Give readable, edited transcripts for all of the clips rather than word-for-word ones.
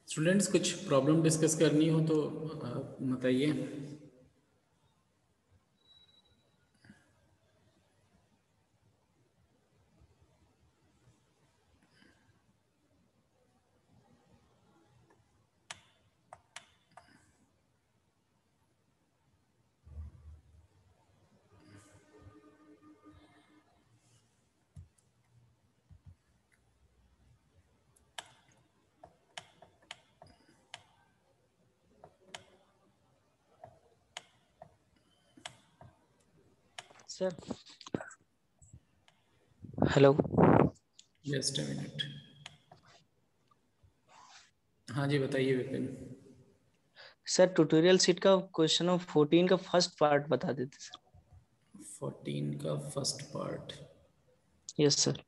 Students कुछ problem discuss करनी हो तो बताइए। Sir hello. Just a minute. हाँ जी बताइए विपिन। सर ट्यूटोरियल सीट का क्वेश्चन नंबर 14 का फर्स्ट पार्ट बता देते सर। 14 का फर्स्ट पार्ट। Yes sir.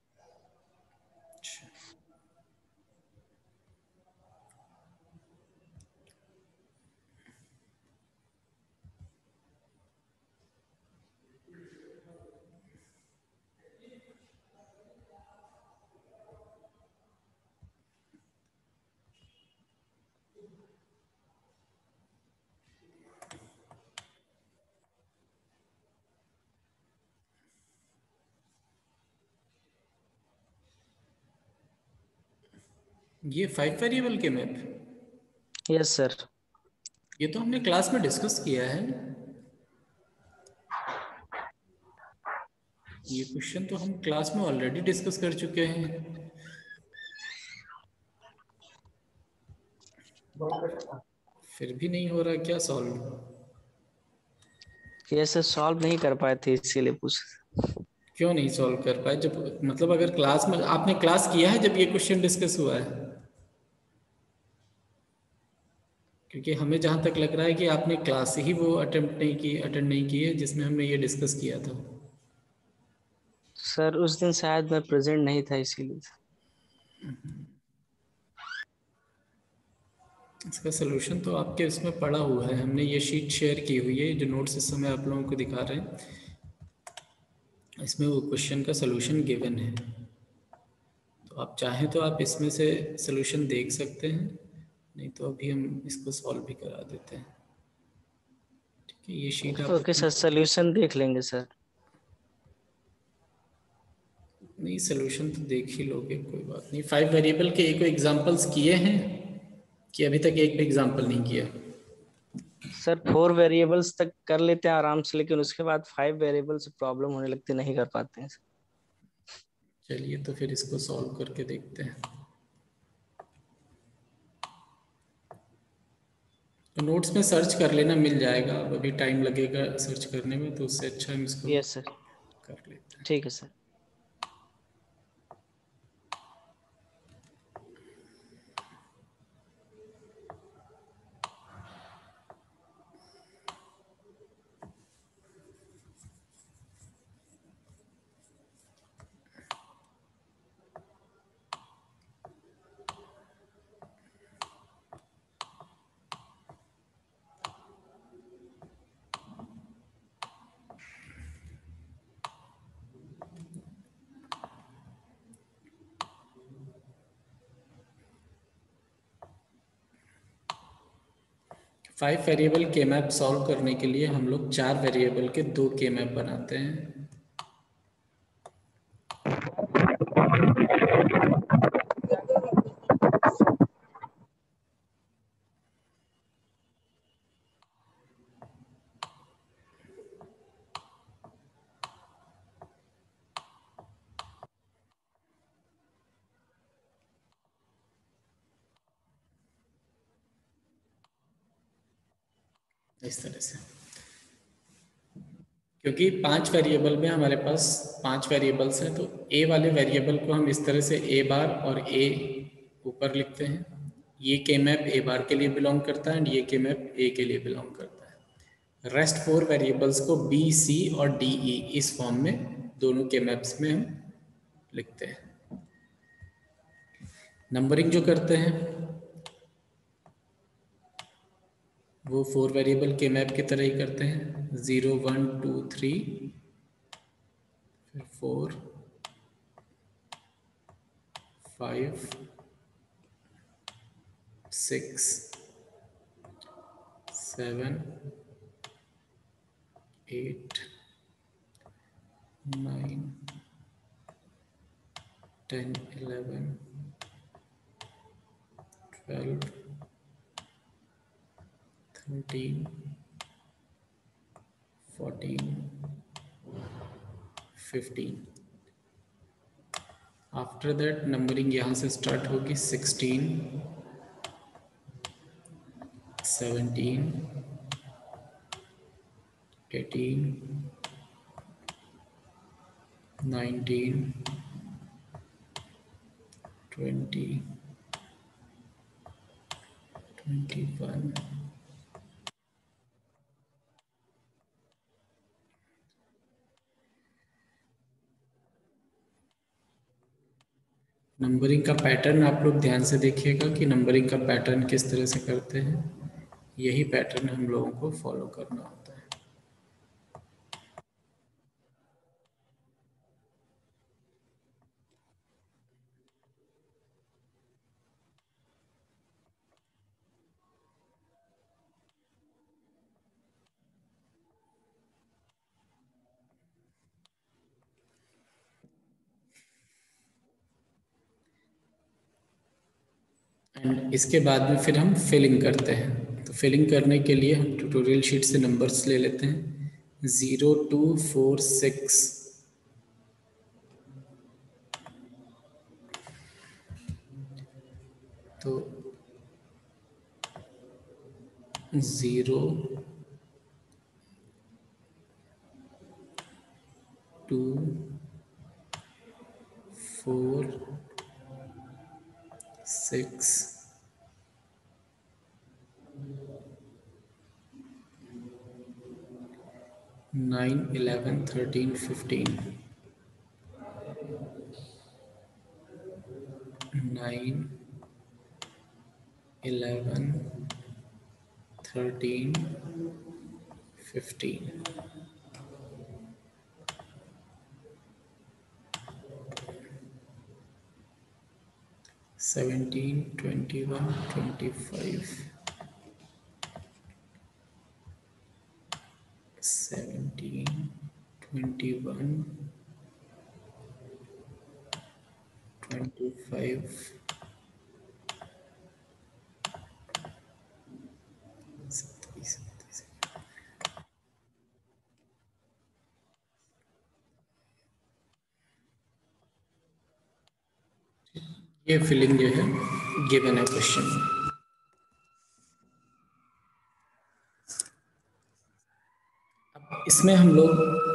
ये 5 वेरिएबल के मैप, यस सर। ये तो हमने क्लास में डिस्कस किया है। ये क्वेश्चन तो हम क्लास में ऑलरेडी डिस्कस कर चुके हैं। फिर भी नहीं हो रहा क्या सॉल्व? यस सर, सॉल्व नहीं कर पाए थे इसीलिए पूछ। क्यों नहीं सॉल्व कर पाए? जब मतलब अगर क्लास में आपने क्लास किया है जब ये क्वेश्चन डिस्कस हुआ है, क्योंकि हमें जहाँ तक लग रहा है कि आपने क्लास ही वो अटेंड नहीं की है जिसमें हमने ये डिस्कस किया था। सर उस दिन शायद मैं प्रेजेंट नहीं था इसीलिए। इसका सलूशन तो आपके इसमें पड़ा हुआ है, हमने ये शीट शेयर की हुई है, जो नोट्स इस समय आप लोगों को दिखा रहे हैं, इसमें वो क्वेश्चन का सलूशन गिवन है। तो आप चाहें तो आप इसमें से सलूशन देख सकते हैं, नहीं तो अभी हम इसको सॉल्व भी करा देते हैं। ठीक है, ये शीट आप ओके सर, सोल्यूशन देख लेंगे सर। नहीं, सलूशन तो देख ही लोगे, कोई बात नहीं। 5 वेरिएबल के एक एग्जांपल्स किए हैं कि अभी तक एक भी एग्जांपल नहीं किया? सर 4 वेरिएबल्स तक कर लेते हैं आराम से, लेकिन उसके बाद 5 वेरिएबल से प्रॉब्लम होने लगती, नहीं कर पाते हैं। चलिए तो फिर इसको सॉल्व करके देखते हैं। तो नोट्स में सर्च कर लेना, मिल जाएगा। अब अभी टाइम लगेगा सर्च करने में, तो उससे अच्छा हम इसको यस सर, कर लेते हैं। ठीक है सर। 5 वेरिएबल के मैप सॉल्व करने के लिए हम लोग 4 वेरिएबल के 2 के मैप बनाते हैं। इस तरह से, क्योंकि 5 वेरिएबल में हमारे पास 5 वेरिएबल्स हैं, तो ए वाले वेरिएबल को हम इस तरह से ए बार और ए ऊपर लिखते हैं। ये के मैप ए बार के लिए बिलोंग करता है एंड ये के मैप ए के लिए बिलोंग करता है। रेस्ट 4 वेरिएबल्स को बी, सी और डी, ई इस फॉर्म में दोनों के मैप्स में हम लिखते हैं। नंबरिंग जो करते हैं वो 4 वेरिएबल के मैप की तरह ही करते हैं, 0 1 2 3, फिर 4 5 6 7 8 9 10 11 12 13 14 15। आफ्टर दैट नंबरिंग यहाँ से स्टार्ट होगी 16 17 18 19 20 21। नंबरिंग का पैटर्न आप लोग ध्यान से देखिएगा कि नंबरिंग का पैटर्न किस तरह से करते हैं। यही पैटर्न हम लोगों को फॉलो करना होता है। एंड इसके बाद में फिर हम फिलिंग करते हैं। तो फिलिंग करने के लिए हम ट्यूटोरियल शीट से नंबर्स ले लेते हैं 0 2 4 6। तो 0 2 4 6 9 11 13 15 9 11 13 15। Seventeen, 21, 25, 17, 21, 25, 27। ये फिलिंग जो है गिवन है क्वेश्चन में। अब इसमें हम लोग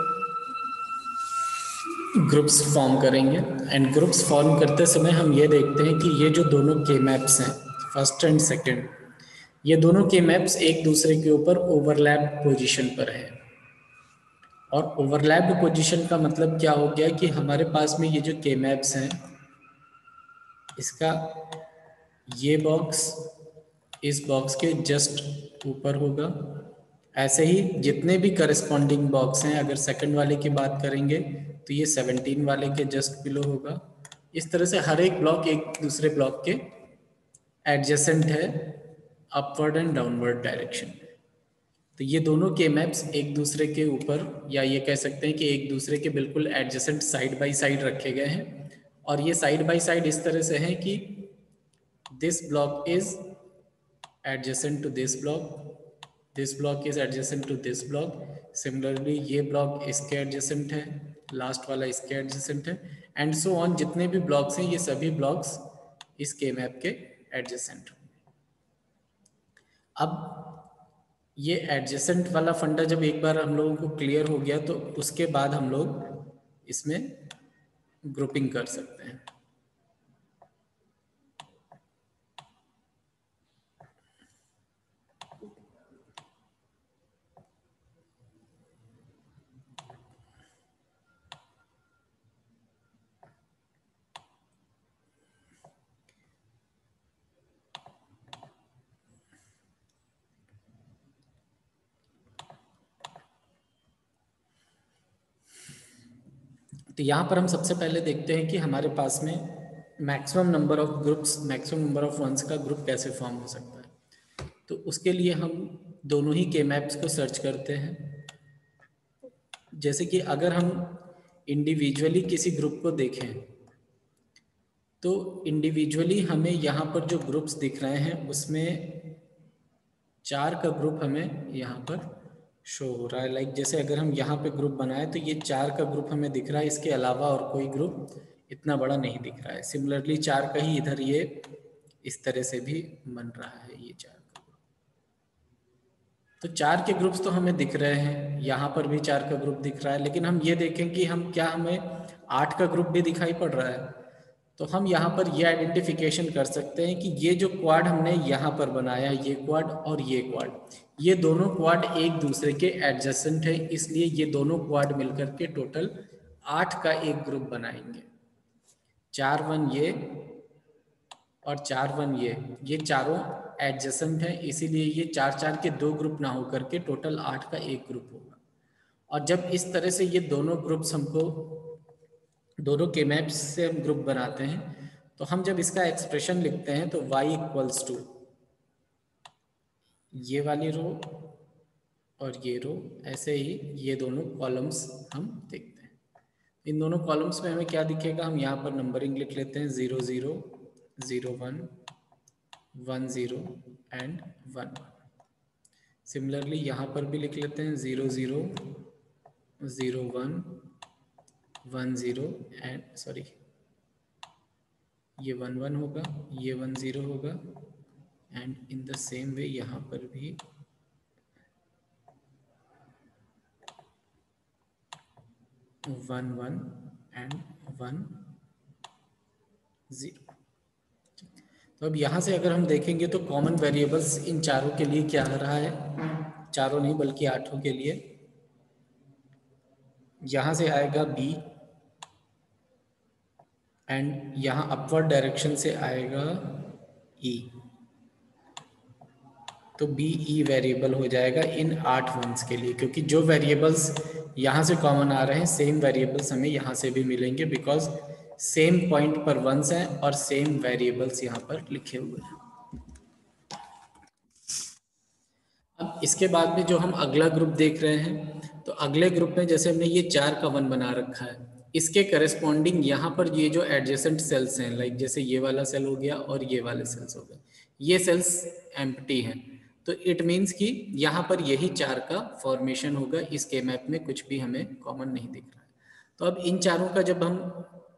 ग्रुप्स फॉर्म करेंगे एंड ग्रुप्स फॉर्म करते समय हम ये देखते हैं कि ये जो दोनों के मैप्स हैं फर्स्ट एंड सेकंड, ये दोनों के मैप्स एक दूसरे के ऊपर ओवरलैप पोजीशन पर है। और ओवरलैप्ड पोजीशन का मतलब क्या हो गया कि हमारे पास में ये जो के मैप्स हैं, इसका ये बॉक्स इस बॉक्स के जस्ट ऊपर होगा। ऐसे ही जितने भी करस्पॉन्डिंग बॉक्स हैं, अगर सेकंड वाले की बात करेंगे तो ये 17 वाले के जस्ट बिलो होगा। इस तरह से हर एक ब्लॉक एक दूसरे ब्लॉक के एडजेसेंट है अपवर्ड एंड डाउनवर्ड डायरेक्शन। तो ये दोनों के मैप्स एक दूसरे के ऊपर, या ये कह सकते हैं कि एक दूसरे के बिल्कुल एडजेसेंट साइड बाय साइड रखे गए हैं। और ये साइड बाय साइड इस तरह से हैं कि this block is adjacent to this block is adjacent to this block। similarly ये block इसके adjacent है, लास्ट वाला इसके adjacent है, and so on। जितने भी blocks हैं ये सभी blocks इस के मैप के adjacent होंगे। अब ये adjacent वाला फंडा जब एक बार हम लोगों को क्लियर हो गया तो उसके बाद हम लोग इसमें ग्रुपिंग कर सकते हैं। तो यहाँ पर हम सबसे पहले देखते हैं कि हमारे पास में maximum number of groups, maximum number of ones का ग्रुप कैसे फॉर्म हो सकता है। तो उसके लिए हम दोनों ही के मैप्स को सर्च करते हैं। जैसे कि अगर हम इंडिविजुअली किसी ग्रुप को देखें तो इंडिविजुअली हमें यहाँ पर जो ग्रुप्स दिख रहे हैं उसमें 4 का ग्रुप हमें यहाँ पर शो हो रहा है। लाइक जैसे अगर हम यहाँ पे ग्रुप बनाए तो ये 4 का ग्रुप हमें दिख रहा है, इसके अलावा और कोई ग्रुप इतना बड़ा नहीं दिख रहा है। सिमिलरली 4 का ही इधर ये इस तरह से भी बन रहा है, ये 4 का ग्रुप। तो 4 के ग्रुप्स तो हमें दिख रहे हैं, यहाँ पर भी 4 का ग्रुप दिख रहा है, लेकिन हम ये देखें कि हम क्या हमें 8 का ग्रुप भी दिखाई पड़ रहा है। तो हम यहाँ पर ये आइडेंटिफिकेशन कर सकते हैं कि ये जो क्वाड हमने यहाँ पर बनाया, ये क्वाड और ये क्वाड, ये दोनों क्वाड एक दूसरे के एडजेसेंट है, इसलिए ये दोनों क्वाड मिलकर के टोटल 8 का एक ग्रुप बनाएंगे। 4 1 ये और 4 1 ये चारों एडजेसेंट हैं, इसीलिए ये 4 4 के 2 ग्रुप ना होकर के टोटल 8 का एक ग्रुप होगा। और जब इस तरह से ये दोनों ग्रुप्स हमको, दोनों के मैप्स से हम ग्रुप बनाते हैं, तो हम जब इसका एक्सप्रेशन लिखते हैं तो y इक्वल्स टू ये वाली रो और ये रो, ऐसे ही ये दोनों कॉलम्स हम देखते हैं। इन दोनों कॉलम्स में हमें क्या दिखेगा, हम यहाँ पर नंबरिंग लिख लेते हैं 0 0 0 1 1 0 एंड 1 1। सिमिलरली यहाँ पर भी लिख लेते हैं 0 0 0 1 1 0 एंड सॉरी ये 1 1 होगा, ये 1 0 होगा, and in the same way यहाँ पर भी 1 1 एंड 1 0। तो अब यहाँ से अगर हम देखेंगे तो कॉमन वेरिएबल्स इन चारों के लिए क्या आ रहा है, चारों नहीं बल्कि 8 के लिए, यहाँ से आएगा b एंड यहाँ अपवर्ड डायरेक्शन से आएगा e, तो बी ई वेरिएबल हो जाएगा इन 8 वंस के लिए, क्योंकि जो वेरिएबल्स यहाँ से कॉमन आ रहे हैं सेम वेरिएबल्स हमें यहाँ से भी मिलेंगे, बिकॉज सेम पॉइंट पर वंस हैं और सेम वेरिएबल्स यहाँ पर लिखे हुए हैं। अब इसके बाद में जो हम अगला ग्रुप देख रहे हैं, तो अगले ग्रुप में जैसे हमने ये 4 का 1 बना रखा है, इसके करस्पॉन्डिंग यहाँ पर ये जो एडजेसेंट सेल्स हैं, लाइक जैसे ये वाला सेल हो गया और ये वाले सेल्स हो गए, ये सेल्स एम्प्टी हैं, तो इट मीन्स कि यहाँ पर यही 4 का फॉर्मेशन होगा। इस के मैप में कुछ भी हमें कॉमन नहीं दिख रहा है। तो अब इन चारों का जब हम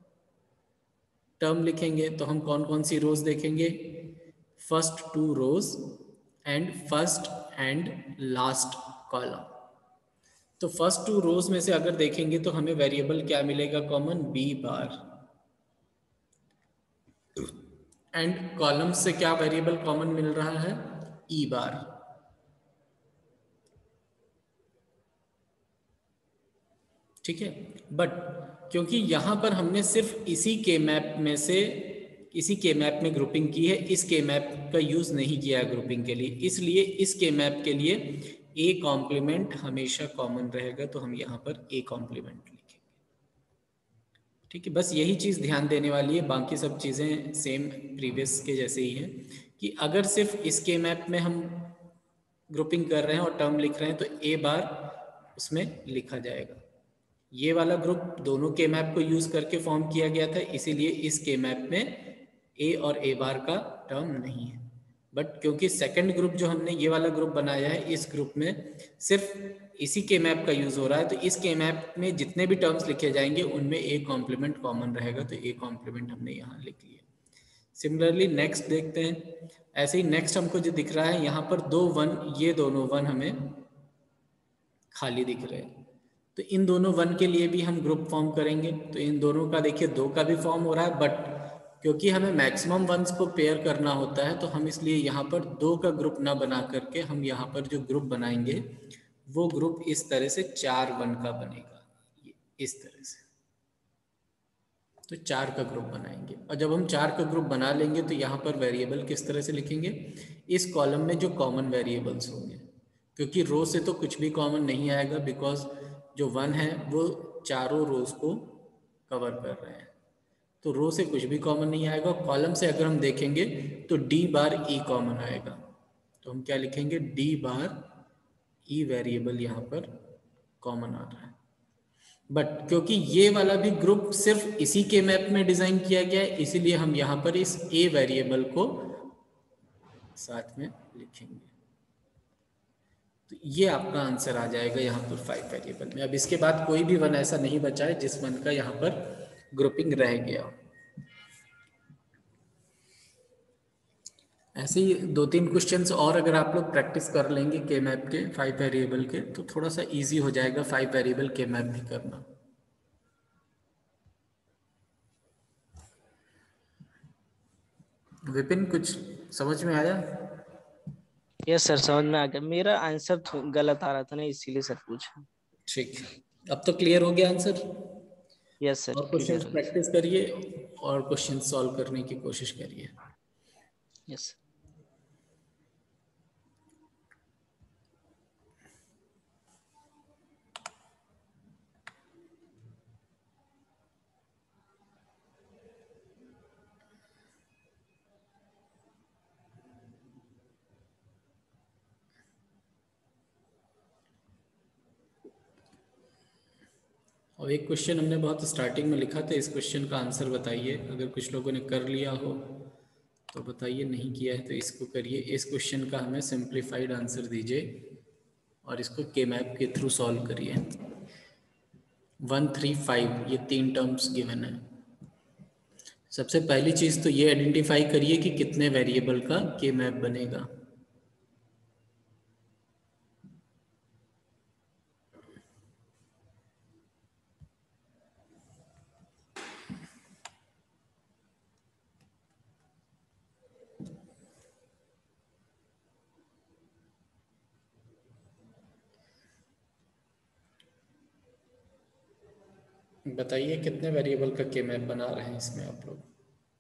टर्म लिखेंगे तो हम कौन कौन सी रोज देखेंगे, first 2 rows and first and last column. तो फर्स्ट 2 रोज में से अगर देखेंगे तो हमें वेरिएबल क्या मिलेगा common, B bar, and column से क्या वेरिएबल कॉमन मिल रहा है, ई बार। ठीक है, बट क्योंकि यहाँ पर हमने सिर्फ इसी के मैप में से इसी के मैप में ग्रुपिंग की है, इस के मैप का यूज नहीं किया है ग्रुपिंग के लिए, इसलिए इस के मैप के लिए ए कॉम्प्लीमेंट हमेशा कॉमन रहेगा, तो हम यहाँ पर ए कॉम्प्लीमेंट लिखेंगे। ठीक है, बस यही चीज़ ध्यान देने वाली है, बाकी सब चीज़ें सेम प्रीवियस के जैसे ही हैं, कि अगर सिर्फ इसके मैप में हम ग्रुपिंग कर रहे हैं और टर्म लिख रहे हैं तो ए बार उसमें लिखा जाएगा। ये वाला ग्रुप दोनों के मैप को यूज़ करके फॉर्म किया गया था, इसीलिए इस के मैप में ए और ए बार का टर्म नहीं है। बट क्योंकि सेकंड ग्रुप जो हमने ये वाला ग्रुप बनाया है, इस ग्रुप में सिर्फ इसी के मैप का यूज़ हो रहा है, तो इस के मैप में जितने भी टर्म्स लिखे जाएंगे उनमें ए कॉम्प्लीमेंट कॉमन रहेगा, तो ए कॉम्प्लीमेंट हमने यहाँ लिख लिया। सिमिलरली नेक्स्ट देखते हैं, ऐसे ही नेक्स्ट हमको जो दिख रहा है यहाँ पर 2 1, ये दोनों 1 हमें खाली दिख रहे हैं, तो इन दोनों 1 के लिए भी हम ग्रुप फॉर्म करेंगे। तो इन दोनों का देखिए 2 का भी फॉर्म हो रहा है, बट क्योंकि हमें मैक्सिमम वंस को पेयर करना होता है, तो हम इसलिए यहाँ पर 2 का ग्रुप ना बना करके हम यहाँ पर जो ग्रुप बनाएंगे वो ग्रुप इस तरह से 4 1 का बनेगा, इस तरह से। तो 4 का ग्रुप बनाएंगे, और जब हम 4 का ग्रुप बना लेंगे तो यहाँ पर वेरिएबल किस तरह से लिखेंगे, इस कॉलम में जो कॉमन वेरिएबल्स होंगे, क्योंकि रो से तो कुछ भी कॉमन नहीं आएगा, बिकॉज जो 1 है वो चारों रोज को कवर कर रहे हैं, तो रो से कुछ भी कॉमन नहीं आएगा। कॉलम से अगर हम देखेंगे तो डी बार ई कॉमन आएगा, तो हम क्या लिखेंगे, डी बार ई वेरिएबल यहाँ पर कॉमन आ रहा है। बट क्योंकि ये वाला भी ग्रुप सिर्फ इसी के मैप में डिजाइन किया गया है, इसीलिए हम यहाँ पर इस ए वेरिएबल को साथ में लिखेंगे। तो ये आपका आंसर आ जाएगा यहाँ पर 5 वेरिएबल में। अब इसके बाद कोई भी वन ऐसा नहीं बचा है जिस वन का यहाँ पर ग्रुपिंग रह गया। ऐसे ही 2-3 क्वेश्चंस और अगर आप लोग प्रैक्टिस कर लेंगे के मैप के 5 वेरिएबल के, तो थोड़ा सा इजी हो जाएगा 5 वेरिएबल के मैप भी करना। विपिन, कुछ समझ में आया? यस सर, समझ में आ गया। मेरा आंसर गलत आ रहा था ना, इसीलिए सर पूछा। ठीक, अब तो क्लियर हो गया आंसर। यस सर, और क्लियर क्वेश्चंस हो गया। प्रैक्टिस करिए और क्वेश्चन सॉल्व करने की कोशिश करिए। यस। और एक क्वेश्चन हमने बहुत स्टार्टिंग में लिखा था, इस क्वेश्चन का आंसर बताइए। अगर कुछ लोगों ने कर लिया हो तो बताइए, नहीं किया है तो इसको करिए। इस क्वेश्चन का हमें सिंप्लीफाइड आंसर दीजिए और इसको के मैप के थ्रू सॉल्व करिए। 1, 3, 5 ये 3 टर्म्स गिवन है। सबसे पहली चीज़ तो ये आइडेंटिफाई करिए कि कितने वेरिएबल का के मैप बनेगा। बताइए कितने वेरिएबल का के मैप बना रहे हैं इसमें आप लोग।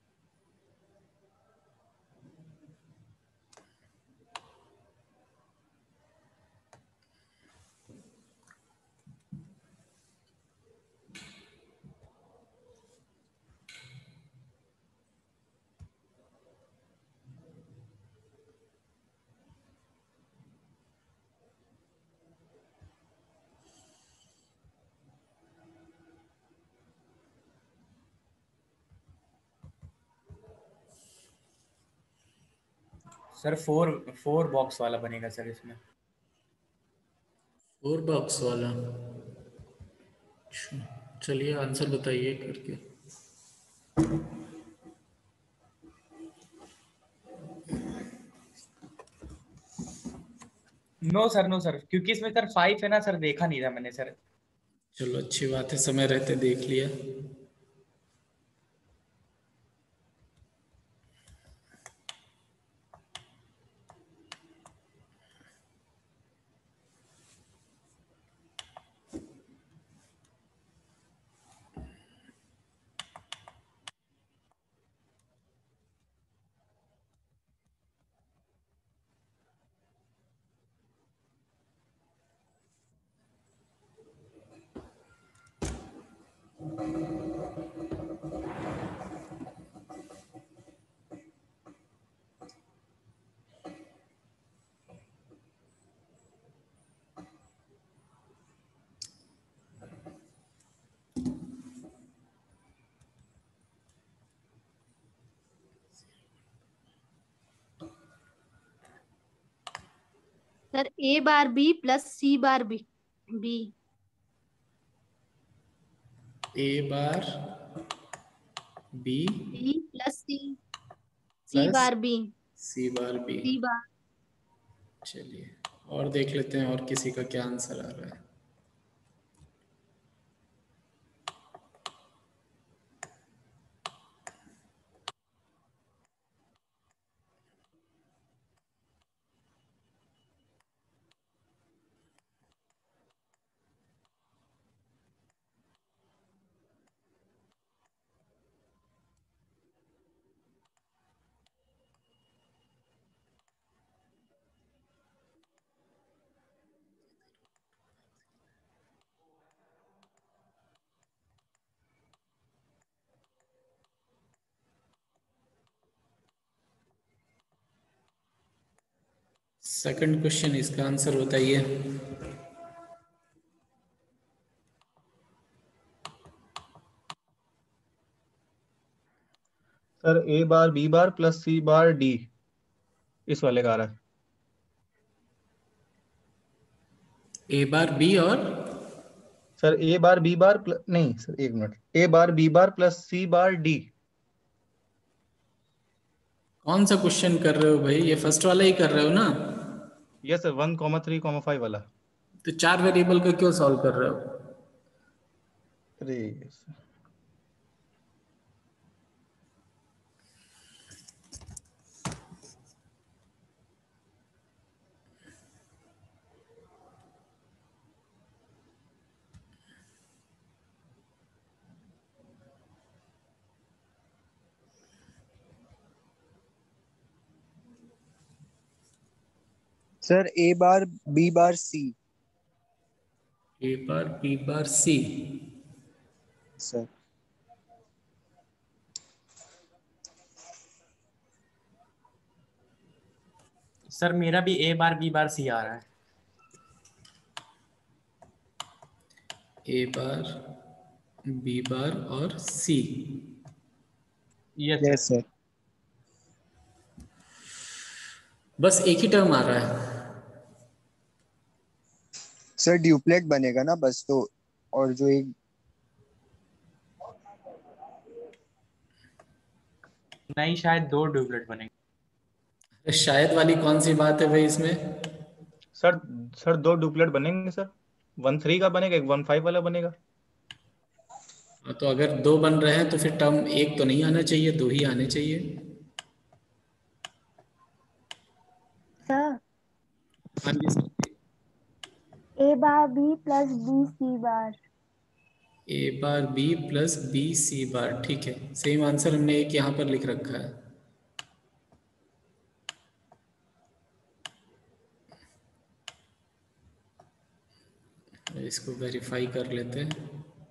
सर 4 बॉक्स वाला बनेगा सर इसमें। 4 बॉक्स वाला, अच्छा, चलिए आंसर बताइए करके। नो सर, क्योंकि इसमें सर 5 है ना सर, देखा नहीं था मैंने सर। चलो अच्छी बात है, समय रहते देख लिया। Sir A bar B plus C bar B B A bar B B plus C C plus bar B C bar B. C bar. चलिए और देख लेते हैं और किसी का क्या आंसर आ रहा है। सेकंड क्वेश्चन, इसका आंसर बताइए। Sir A bar B bar plus C bar D, इस वाले का आ रहा है। ए बार बी और sir A bar B bar plus, नहीं सर एक minute, A bar B bar plus C bar D. कौन सा क्वेश्चन कर रहे हो भाई? ये फर्स्ट वाला ही कर रहे हो ना? यस सर, 1,3,5 वाला। तो 4 वेरिएबल का क्यों सॉल्व कर रहे हो? अरे sir A bar B bar C. A bar B bar C. Sir sir मेरा भी ए बार बी बार सी आ रहा है। ए बार बी बार और सी। Yes sir. बस एक ही टर्म आ रहा है। सर ड्यूप्लेट बनेगा ना बस, तो और जो एक नहीं, शायद 2 ड्यूप्लेट बनेंगे। शायद वाली कौन सी बात है भाई इसमें? सर, सर 2 डुप्लेट बनेंगे सर, 1,3 का बनेगा, एक 1,5 वाला बनेगा। तो अगर 2 बन रहे हैं तो फिर टर्म एक तो नहीं आना चाहिए, 2 ही आने चाहिए। सर हाँ जी sir. A bar B plus B C bar. A bar B plus B C bar, ठीक है। सेम आंसर हमने एक यहाँ पर लिख रखा है। इसको वेरीफाई कर लेते हैं।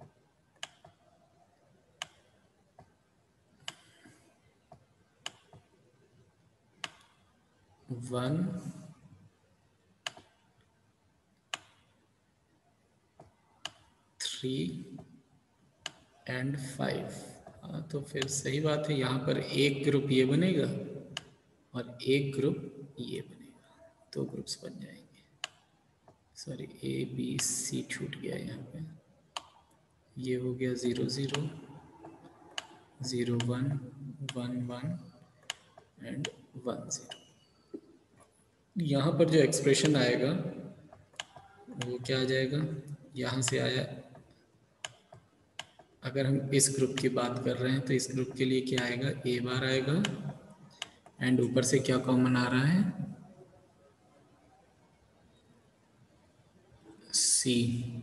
One 3 and 5। हाँ तो फिर सही बात है, यहाँ पर एक ग्रुप ये बनेगा और एक ग्रुप ये बनेगा, 2 ग्रुप्स बन जाएंगे। सॉरी, ए बी सी छूट गया यहाँ पे। ये हो गया 0 0 0 1 1 1 एंड 1 0। यहाँ पर जो एक्सप्रेशन आएगा वो क्या आ जाएगा? यहाँ से आया, अगर हम इस ग्रुप की बात कर रहे हैं तो इस ग्रुप के लिए क्या आएगा? ए बार आएगा एंड ऊपर से क्या कॉमन आ रहा है? सी।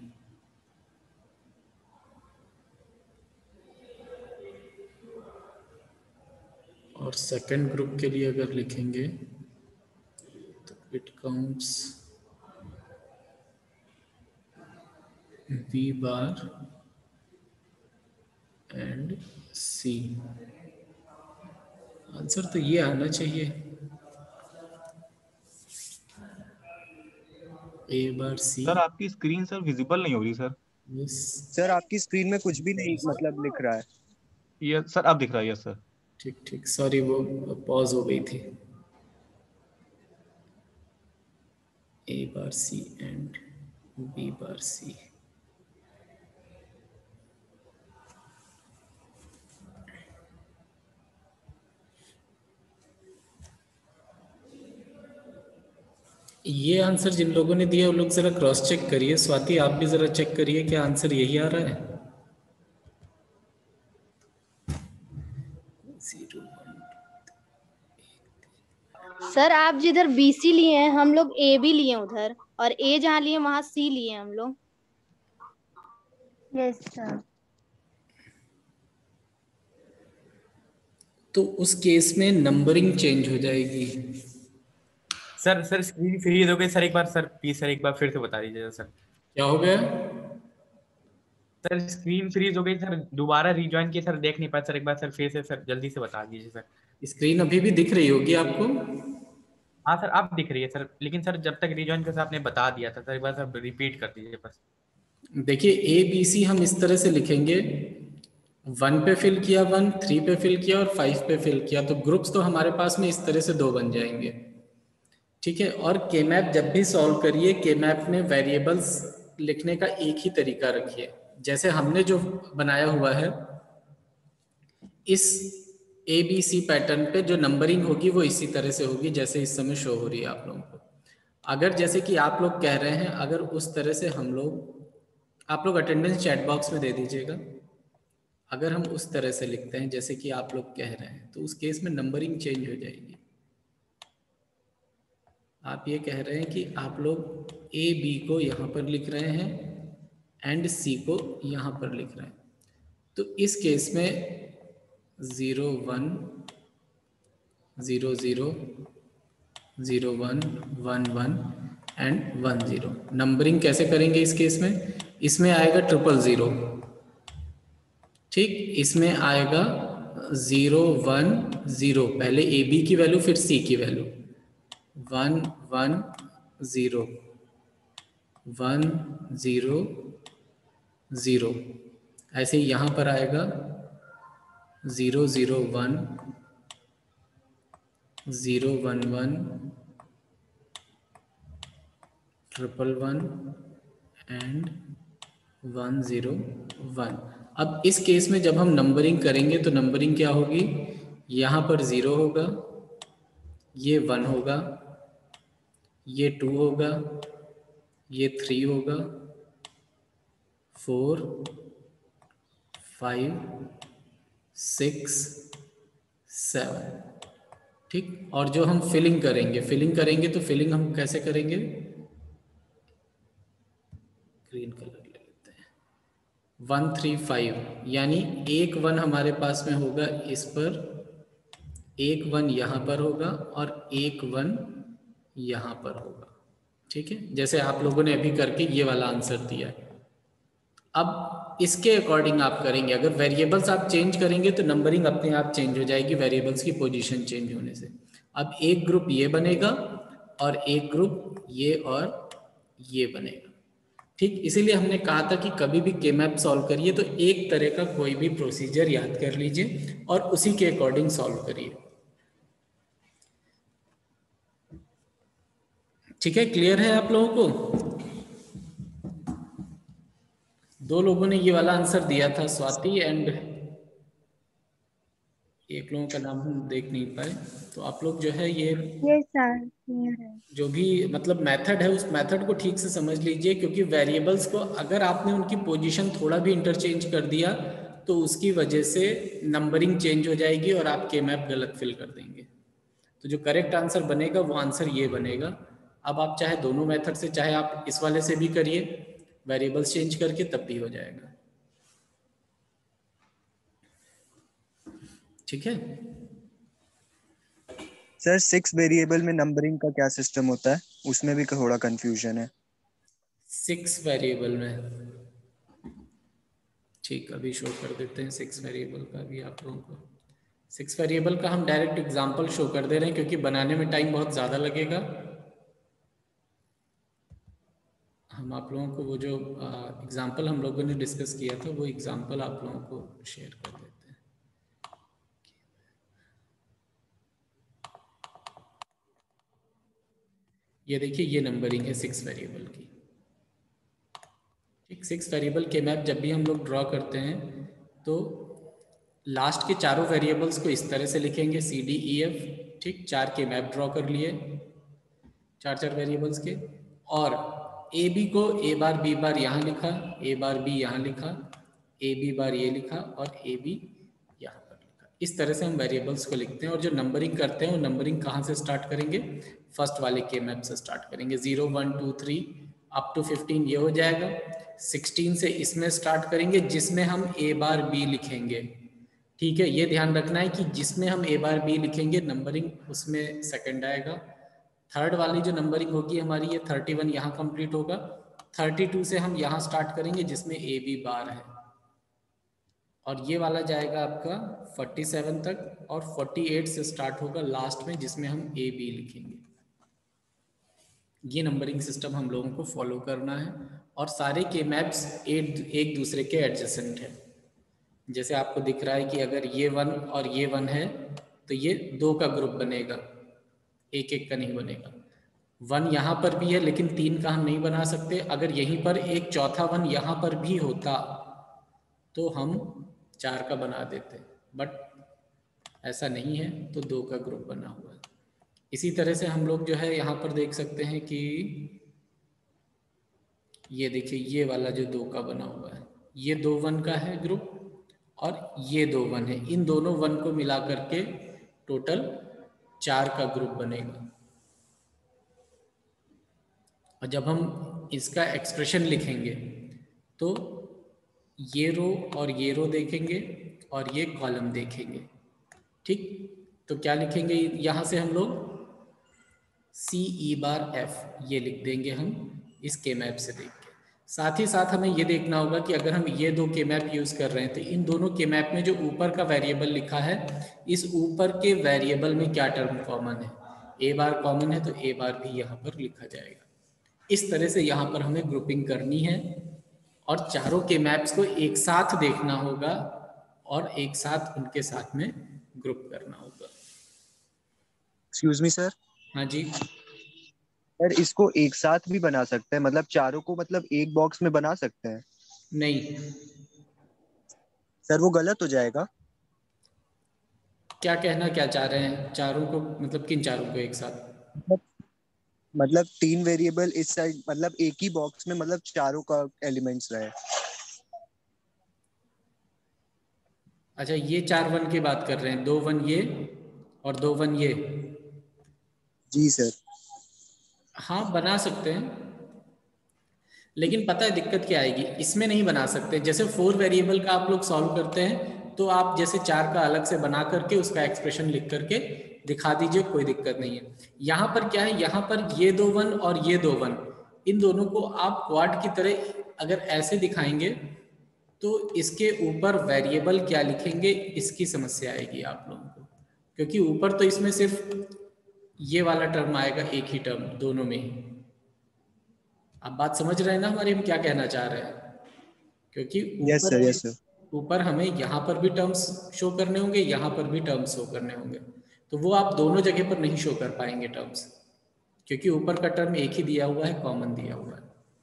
और सेकंड ग्रुप के लिए अगर लिखेंगे तो it comes B bar and C. Answer तो ये आना चाहिए, ए बार सी। सर आपकी स्क्रीन सर विजिबल नहीं हो रही सर। सर आपकी स्क्रीन में कुछ भी नहीं मतलब लिख रहा है। ये सर अब दिख रहा है, यस सर। ठीक ठीक, सॉरी वो पॉज हो गई थी। A bar C and B bar C. ये आंसर जिन लोगों ने दिया वो लोग जरा क्रॉस चेक करिए। स्वाति आप भी जरा चेक करिए क्या आंसर यही आ रहा है? 0 सर आप जिधर BC लिए हैं हम लोग A भी लिए उधर, और A जहाँ लिए वहां C लिए हम लोग। Yes sir. तो उस केस में नंबरिंग चेंज हो जाएगी। सर स्क्रीन फ्रीज हो गई सर, एक बार सर प्लीज सर एक बार फिर से बता दीजिएगा सर। क्या हो गया? सर स्क्रीन फ्रीज हो गई सर, दोबारा रिज्वाइन किया सर, देख नहीं पाया सर, एक बार सर फिर से सर जल्दी से बता दीजिए सर। स्क्रीन अभी भी दिख रही होगी आपको? हाँ सर आप दिख रही है सर, लेकिन सर जब तक रिजॉइन कैसे आपने बता दिया था सर, एक बार सर रिपीट कर दीजिए बस। देखिए ए बी सी हम इस तरह से लिखेंगे, 1 पे फिल किया 1, 3 पे फिल किया और 5 पे फिल किया, तो ग्रुप्स तो हमारे पास में इस तरह से 2 बन जाएंगे। ठीक है, और के मैप जब भी सॉल्व करिए, के मैप में वेरिएबल्स लिखने का एक ही तरीका रखिए। जैसे हमने जो बनाया हुआ है, इस ए बी सी पैटर्न पे जो नंबरिंग होगी वो इसी तरह से होगी जैसे इस समय शो हो रही है आप लोगों को। अगर जैसे कि आप लोग कह रहे हैं, अगर उस तरह से हम लोग, आप लोग अटेंडेंस चैट बॉक्स में दे दीजिएगा, अगर हम उस तरह से लिखते हैं जैसे कि आप लोग कह रहे हैं, तो उस केस में नंबरिंग चेंज हो जाएगी। आप ये कह रहे हैं कि आप लोग ए बी को यहाँ पर लिख रहे हैं एंड सी को यहाँ पर लिख रहे हैं, तो इस केस में 0 1 0 0 0 1 1 1 एंड 1 0। नंबरिंग कैसे करेंगे इस केस में? इसमें आएगा 000, ठीक, इसमें आएगा 0 1 0, पहले ए बी की वैल्यू फिर सी की वैल्यू, 1 1 0 1 0 0। ऐसे ही यहाँ पर आएगा 0 0 1 0 1 1 1 1 एंड 1 0 1। अब इस केस में जब हम नंबरिंग करेंगे तो नंबरिंग क्या होगी? यहाँ पर 0 होगा, ये 1 होगा, ये 2 होगा, ये 3 होगा, 4 5 6 7, ठीक। और जो हम फिलिंग करेंगे तो फिलिंग हम कैसे करेंगे? ग्रीन कलर ले लेते हैं, 1 3 5, यानी एक 1 हमारे पास में होगा इस पर, एक 1 यहाँ पर होगा और एक 1 यहाँ पर होगा, ठीक है, जैसे आप लोगों ने अभी करके ये वाला आंसर दिया है। अब इसके अकॉर्डिंग आप करेंगे, अगर वेरिएबल्स आप चेंज करेंगे तो नंबरिंग अपने आप चेंज हो जाएगी वेरिएबल्स की पोजीशन चेंज होने से। अब एक ग्रुप ये बनेगा और एक ग्रुप ये और ये बनेगा, ठीक। इसीलिए हमने कहा था कि कभी भी के मैप सॉल्व करिए तो एक तरह का कोई भी प्रोसीजर याद कर लीजिए और उसी के अकॉर्डिंग सॉल्व करिए, ठीक है। क्लियर है आप लोगों को? 2 लोगों ने ये वाला आंसर दिया था, स्वाति एंड एक लोगों का नाम हम देख नहीं पाए। तो आप लोग जो है ये सर क्लियर है। जो भी मतलब मेथड है उस मेथड को ठीक से समझ लीजिए, क्योंकि वेरिएबल्स को अगर आपने उनकी पोजीशन थोड़ा भी इंटरचेंज कर दिया तो उसकी वजह से नंबरिंग चेंज हो जाएगी और आप के मैप गलत फिल कर देंगे। तो जो करेक्ट आंसर बनेगा वो आंसर ये बनेगा। अब आप चाहे दोनों मेथड से, चाहे आप इस वाले से भी करिए वेरिएबल्स चेंज करके, तब भी हो जाएगा, ठीक है। सर 6 वेरिएबल में नंबरिंग का क्या सिस्टम होता है? उसमें भी थोड़ा कंफ्यूजन है। 6 वेरिएबल में, ठीक, अभी शो कर देते हैं 6 वेरिएबल का भी आप लोगों को। 6 वेरिएबल का हम डायरेक्ट एग्जांपल शो कर दे रहे हैं क्योंकि बनाने में टाइम बहुत ज़्यादा लगेगा। हम आप लोगों को वो जो एग्जांपल हम लोगों ने डिस्कस किया था वो एग्जांपल आप लोगों को शेयर कर देते हैं। ये देखिए, ये नंबरिंग है 6 वेरिएबल की, ठीक। 6 वेरिएबल के मैप जब भी हम लोग ड्रॉ करते हैं तो लास्ट के चारों वेरिएबल्स को इस तरह से लिखेंगे सी डी ई एफ, ठीक। 4 के मैप ड्रॉ कर लिए 4 वेरिएबल्स के, और ए बी को ए बार बी बार यहाँ लिखा, ए बार बी यहाँ लिखा, ए बी बार ये लिखा और ए बी यहाँ पर लिखा। इस तरह से हम वेरिएबल्स को लिखते हैं और जो नंबरिंग करते हैं वो नंबरिंग कहाँ से स्टार्ट करेंगे? फर्स्ट वाले के मैप से स्टार्ट करेंगे। 0 1 2 3 अप टू 15 ये हो जाएगा। 16 से इसमें स्टार्ट करेंगे जिसमें हम ए बार बी लिखेंगे, ठीक है। ये ध्यान रखना है कि जिसमें हम ए बार बी लिखेंगे नंबरिंग उसमें सेकंड आएगा। थर्ड वाली जो नंबरिंग होगी हमारी, ये 31 यहाँ कंप्लीट होगा। 32 से हम यहाँ स्टार्ट करेंगे जिसमें ए बी बार है, और ये वाला जाएगा आपका 47 तक, और 48 से स्टार्ट होगा लास्ट में जिसमें हम ए बी लिखेंगे। ये नंबरिंग सिस्टम हम लोगों को फॉलो करना है और सारे के मैप्स एक दूसरे के एडजेसेंट है। जैसे आपको दिख रहा है कि अगर ये 1 और ये 1 है तो ये 2 का ग्रुप बनेगा, एक एक का नहीं बनेगा। 1 यहाँ पर भी है लेकिन 3 का हम नहीं बना सकते। अगर यहीं पर एक चौथा 1 यहाँ पर भी होता तो हम 4 का बना देते, बट ऐसा नहीं है तो 2 का ग्रुप बना हुआ है। इसी तरह से हम लोग जो है यहाँ पर देख सकते हैं कि ये देखिए ये वाला जो 2 का बना हुआ है, ये 2 1 का है ग्रुप और ये 2 1 है। इन दोनों 1 को मिला करके टोटल 4 का ग्रुप बनेगा। और जब हम इसका एक्सप्रेशन लिखेंगे तो ये रो और ये रो देखेंगे और ये कॉलम देखेंगे, ठीक। तो क्या लिखेंगे यहाँ से हम लोग CE⁻F ये लिख देंगे हम इस के मैप से देख के। साथ ही साथ हमें ये देखना होगा कि अगर हम ये 2 के मैप यूज़ कर रहे हैं तो इन दोनों के मैप में जो ऊपर का वेरिएबल लिखा है, इस ऊपर के वेरिएबल में क्या टर्म कॉमन है। A बार कॉमन है तो A बार भी यहाँ पर लिखा जाएगा। इस तरह से यहाँ पर हमें ग्रुपिंग करनी है और चारों के मैप्स को एक साथ देखना होगा और एक साथ उनके साथ में ग्रुप करना होगा। Excuse me sir. हाँ जी सर इसको एक साथ भी बना सकते हैं, मतलब चारों को मतलब एक बॉक्स में बना सकते हैं? नहीं। सर वो गलत हो जाएगा। क्या कहना क्या चाह रहे हैं, चारों को मतलब किन चारों को एक साथ? मतलब 3 वेरिएबल इस साइड, मतलब एक ही बॉक्स में मतलब चारों का एलिमेंट्स रहे। अच्छा ये 4 1 की बात कर रहे हैं, 2 1 ये और 2 1 ये। जी सर। हाँ बना सकते हैं, लेकिन पता है दिक्कत क्या आएगी, इसमें नहीं बना सकते। जैसे 4 वेरिएबल का आप लोग सॉल्व करते हैं तो आप जैसे 4 का अलग से बना करके उसका एक्सप्रेशन लिख करके दिखा दीजिए, कोई दिक्कत नहीं है। यहाँ पर क्या है, यहाँ पर ये 2 1 और ये 2 1, इन दोनों को आप क्वाड की तरह अगर ऐसे दिखाएंगे तो इसके ऊपर वेरिएबल क्या लिखेंगे इसकी समस्या आएगी आप लोगों को, क्योंकि ऊपर तो इसमें सिर्फ ये वाला टर्म आएगा, एक ही टर्म दोनों में ही। आप बात समझ रहे हैं ना हमारी, हम क्या कहना चाह रहे हैं? क्योंकि ऊपर हमें यहाँ पर भी टर्म्स शो करने होंगे, यहाँ पर भी टर्म्स शो करने होंगे, तो वो आप दोनों जगह पर नहीं शो कर पाएंगे टर्म्स, क्योंकि ऊपर का टर्म एक ही दिया हुआ है, कॉमन दिया हुआ है।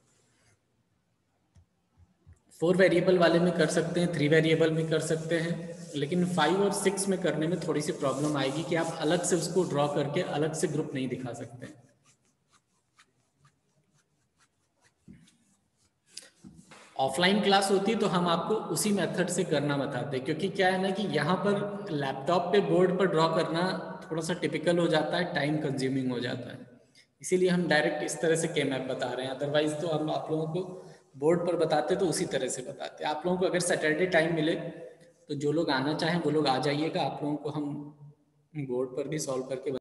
4 वेरिएबल वाले में कर सकते हैं, 3 वेरिएबल में कर सकते हैं, लेकिन 5 और 6 में करने में थोड़ी सी प्रॉब्लम आएगी कि आप अलग से उसको ड्रॉ करके अलग से ग्रुप नहीं दिखा सकते। ऑफलाइन क्लास होती तो हम आपको उसी मेथड से करना बताते, क्योंकि क्या है ना कि यहाँ पर लैपटॉप पे बोर्ड पर ड्रॉ करना थोड़ा सा टिपिकल हो जाता है, टाइम कंज्यूमिंग हो जाता है, इसीलिए हम डायरेक्ट इस तरह से के मैप बता रहे हैं। अदरवाइज तो हम आप लोगों को बोर्ड पर बताते तो उसी तरह से बताते। आप लोगों को अगर सैटरडे टाइम मिले तो जो लोग आना चाहें वो लोग आ जाइएगा, आप लोगों को हम बोर्ड पर भी सॉल्व करके